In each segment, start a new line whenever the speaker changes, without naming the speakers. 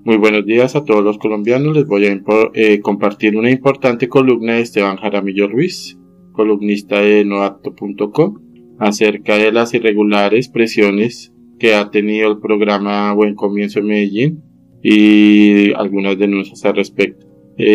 Muy buenos días a todos los colombianos. Les voy a compartir una importante columna de Esteban Jaramillo Ruiz, columnista de noapto.com, acerca de las irregulares presiones que ha tenido el programa Buen Comienzo en Medellín y algunas denuncias al respecto.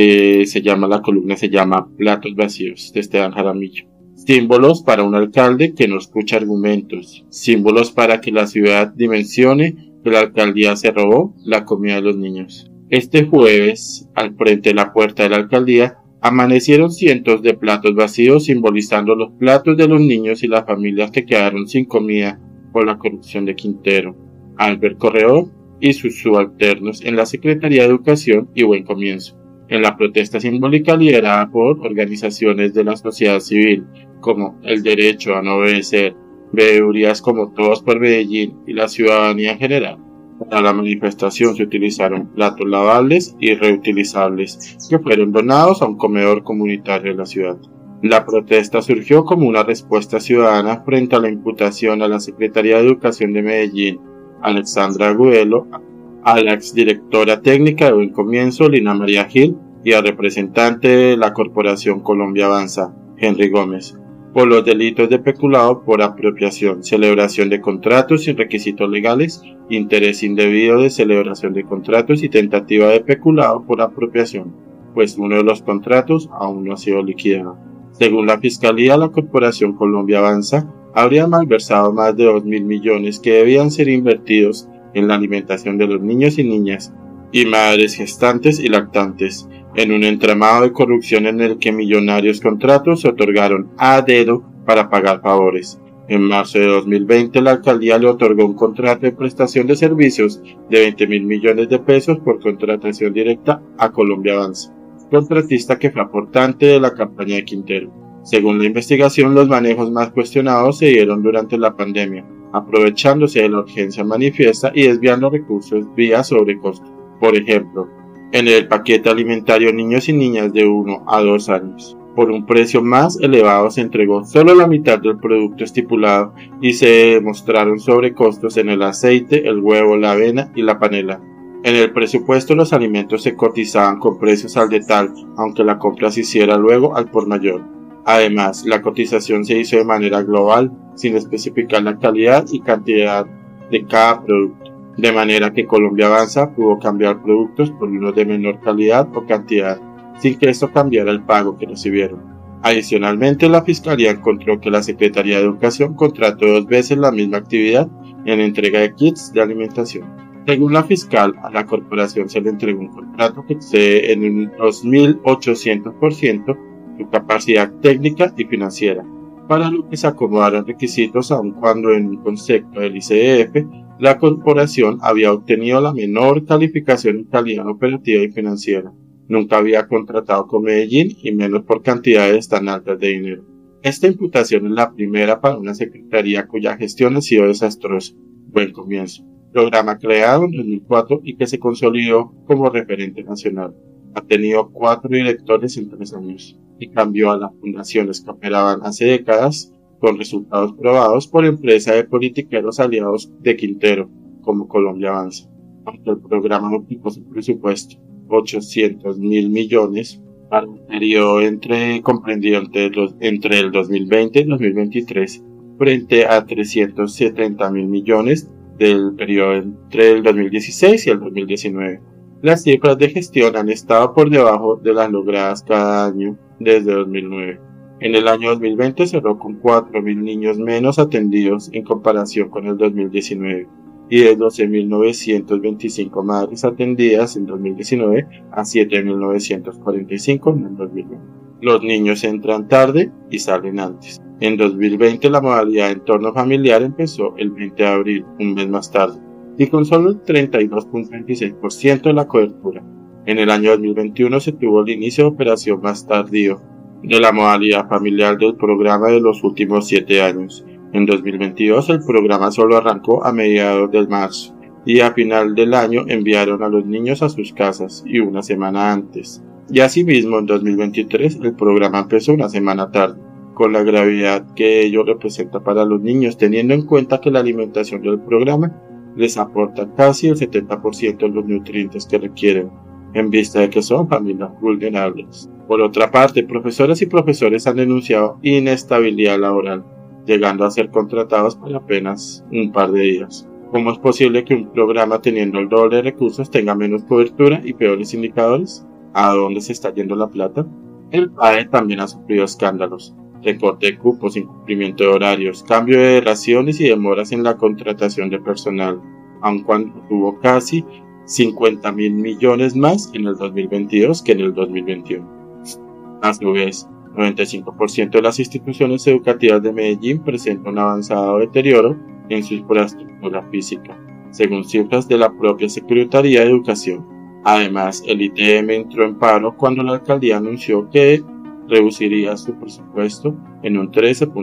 La columna se llama Platos Vacíos, de Esteban Jaramillo. Símbolos para un alcalde que no escucha argumentos. Símbolos para que la ciudad dimensione que la alcaldía se robó la comida de los niños. Este jueves, al frente de la puerta de la alcaldía, amanecieron cientos de platos vacíos simbolizando los platos de los niños y las familias que quedaron sin comida por la corrupción de Quintero, Albert Corredor y sus subalternos en la Secretaría de Educación y Buen Comienzo. En la protesta simbólica liderada por organizaciones de la sociedad civil como El Derecho a No Obedecer, Veedurías como Todos por Medellín y la ciudadanía en general. Para la manifestación se utilizaron platos lavables y reutilizables que fueron donados a un comedor comunitario de la ciudad. La protesta surgió como una respuesta ciudadana frente a la imputación a la Secretaría de Educación de Medellín, Alexandra Agudelo, a la exdirectora técnica de Buen Comienzo, Lina María Gil, y al representante de la Corporación Colombia Avanza, Henry Gómez, por los delitos de peculado por apropiación, celebración de contratos sin requisitos legales, interés indebido de celebración de contratos y tentativa de peculado por apropiación, pues uno de los contratos aún no ha sido liquidado. Según la Fiscalía, la Corporación Colombia Avanza habría malversado más de 2.000 millones que debían ser invertidos en la alimentación de los niños y niñas y madres gestantes y lactantes, en un entramado de corrupción en el que millonarios contratos se otorgaron a dedo para pagar favores. En marzo de 2020, la alcaldía le otorgó un contrato de prestación de servicios de 20.000 millones de pesos por contratación directa a Colombia Avanza, contratista que fue aportante de la campaña de Quintero. Según la investigación, los manejos más cuestionados se dieron durante la pandemia, aprovechándose de la urgencia manifiesta y desviando recursos vía sobrecosto. Por ejemplo, en el paquete alimentario niños y niñas de 1 a 2 años. Por un precio más elevado se entregó solo la mitad del producto estipulado y se demostraron sobrecostos en el aceite, el huevo, la avena y la panela. En el presupuesto los alimentos se cotizaban con precios al detal, aunque la compra se hiciera luego al por mayor. Además, la cotización se hizo de manera global, sin especificar la calidad y cantidad de cada producto, de manera que Colombia Avanza pudo cambiar productos por unos de menor calidad o cantidad, sin que esto cambiara el pago que recibieron. Adicionalmente, la Fiscalía encontró que la Secretaría de Educación contrató 2 veces la misma actividad en entrega de kits de alimentación. Según la fiscal, a la corporación se le entregó un contrato que excede en un 2.800% su capacidad técnica y financiera, para lo que se acomodaron requisitos aun cuando en un concepto del ICF la corporación había obtenido la menor calificación en calidad operativa y financiera. Nunca había contratado con Medellín y menos por cantidades tan altas de dinero. Esta imputación es la primera para una secretaría cuya gestión ha sido desastrosa. Buen Comienzo, programa creado en 2004 y que se consolidó como referente nacional. Ha tenido 4 directores en 3 años y cambió a las fundaciones que operaban hace décadas con resultados probados por empresas de politiqueros aliados de Quintero, como Colombia Avanza. Aunque el programa duplicó su presupuesto, 800.000 millones, para un periodo comprendido entre el 2020 y el 2023, frente a 370.000 millones del periodo entre el 2016 y el 2019. Las cifras de gestión han estado por debajo de las logradas cada año desde 2009. En el año 2020 cerró con 4.000 niños menos atendidos en comparación con el 2019 y de 12.925 madres atendidas en 2019 a 7.945 en el 2020. Los niños entran tarde y salen antes. En 2020 la modalidad de entorno familiar empezó el 20 de abril, un mes más tarde, y con solo el 32.26% de la cobertura. En el año 2021 se tuvo el inicio de operación más tardío de la modalidad familiar del programa de los últimos 7 años. En 2022 el programa solo arrancó a mediados de marzo y a final del año enviaron a los niños a sus casas y una semana antes. Y asimismo en 2023 el programa empezó una semana tarde, con la gravedad que ello representa para los niños, teniendo en cuenta que la alimentación del programa les aporta casi el 70% de los nutrientes que requieren, en vista de que son familias vulnerables. Por otra parte, profesoras y profesores han denunciado inestabilidad laboral, llegando a ser contratados por apenas un par de días. ¿Cómo es posible que un programa teniendo el doble de recursos tenga menos cobertura y peores indicadores? ¿A dónde se está yendo la plata? El PAE también ha sufrido escándalos: recorte de cupos, incumplimiento de horarios, cambio de raciones y demoras en la contratación de personal, aun cuando tuvo casi 50.000 millones más en el 2022 que en el 2021. A su vez, 95% de las instituciones educativas de Medellín presentan un avanzado deterioro en su infraestructura física, según cifras de la propia Secretaría de Educación. Además, el ITM entró en paro cuando la alcaldía anunció que reduciría su presupuesto en un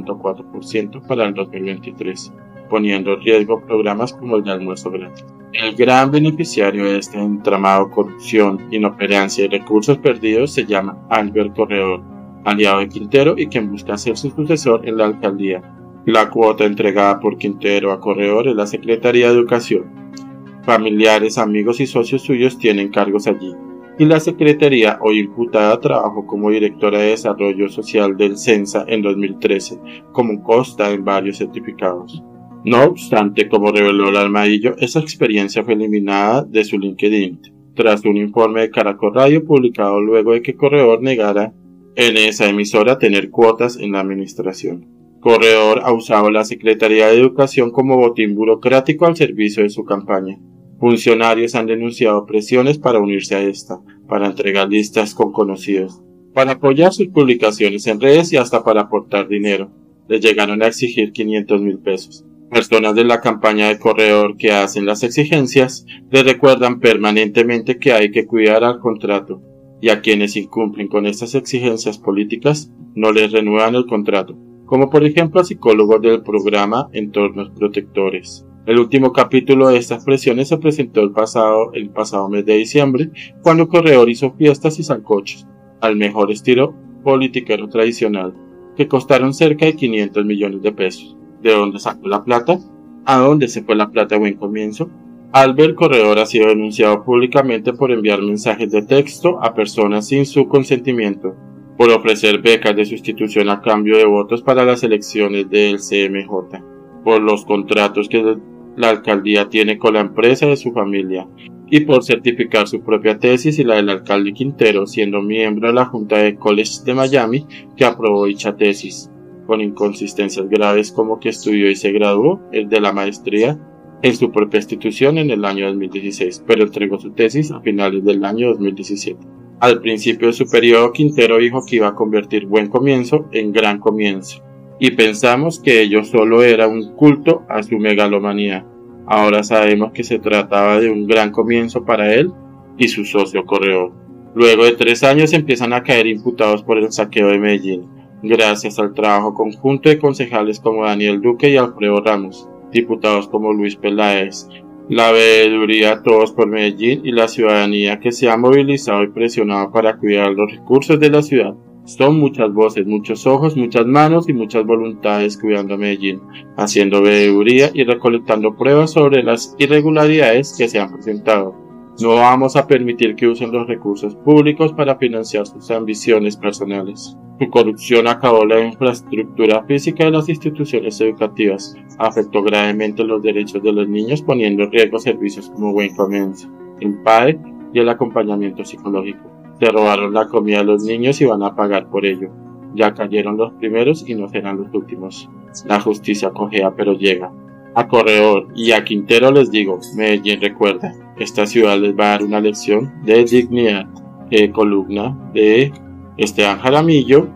13.4% para el 2023, poniendo en riesgo programas como el de almuerzo gratis. El gran beneficiario de este entramado de corrupción, inoperancia y recursos perdidos se llama Albert Corredor, aliado de Quintero y quien busca ser su sucesor en la alcaldía. La cuota entregada por Quintero a Corredor es la Secretaría de Educación. Familiares, amigos y socios suyos tienen cargos allí, y la Secretaría, hoy imputada, trabajó como directora de Desarrollo Social del CENSA en 2013, como consta en varios certificados. No obstante, como reveló el Armadillo, esa experiencia fue eliminada de su LinkedIn, tras un informe de Caracol Radio publicado luego de que Corredor negara en esa emisora tener cuotas en la administración. Corredor ha usado la Secretaría de Educación como botín burocrático al servicio de su campaña. Funcionarios han denunciado presiones para unirse a esta, para entregar listas con conocidos, para apoyar sus publicaciones en redes y hasta para aportar dinero. Le llegaron a exigir 500.000 pesos. Personas de la campaña de Corredor que hacen las exigencias le recuerdan permanentemente que hay que cuidar al contrato, y a quienes incumplen con estas exigencias políticas no les renuevan el contrato, como por ejemplo a psicólogos del programa Entornos Protectores. El último capítulo de estas presiones se presentó el pasado mes de diciembre, cuando Corredor hizo fiestas y sancochos, al mejor estilo politiquero tradicional, que costaron cerca de 500 millones de pesos. ¿De dónde sacó la plata? ¿A dónde se fue la plata de buen comienzo? Albert Corredor ha sido denunciado públicamente por enviar mensajes de texto a personas sin su consentimiento, por ofrecer becas de sustitución a cambio de votos para las elecciones del CMJ, por los contratos que la alcaldía tiene con la empresa de su familia, y por certificar su propia tesis y la del alcalde Quintero, siendo miembro de la Junta de College de Miami que aprobó dicha tesis, con inconsistencias graves como que estudió y se graduó de la maestría en su propia institución en el año 2016, pero entregó su tesis a finales del año 2017. Al principio de su periodo, Quintero dijo que iba a convertir Buen Comienzo en Gran Comienzo, y pensamos que ello solo era un culto a su megalomanía. Ahora sabemos que se trataba de un gran comienzo para él y su socio Corredor. Luego de 3 años empiezan a caer imputados por el saqueo de Medellín, gracias al trabajo conjunto de concejales como Daniel Duque y Alfredo Ramos, diputados como Luis Peláez, la veeduría Todos por Medellín y la ciudadanía que se ha movilizado y presionado para cuidar los recursos de la ciudad. Son muchas voces, muchos ojos, muchas manos y muchas voluntades cuidando a Medellín, haciendo veeduría y recolectando pruebas sobre las irregularidades que se han presentado. No vamos a permitir que usen los recursos públicos para financiar sus ambiciones personales. Su corrupción acabó la infraestructura física de las instituciones educativas, afectó gravemente los derechos de los niños, poniendo en riesgo servicios como Buen Comienzo, el PAE y el acompañamiento psicológico. Se robaron la comida a los niños y van a pagar por ello. Ya cayeron los primeros y no serán los últimos. La justicia cojea pero llega. A Corredor y a Quintero les digo, Medellín recuerda, esta ciudad les va a dar una lección de dignidad. Columna de Esteban Jaramillo,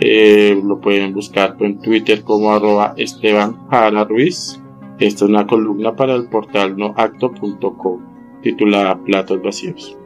lo pueden buscar en Twitter como @EstebanJaraRuiz. Esta es una columna para el portal noacto.com titulada Platos Vacíos.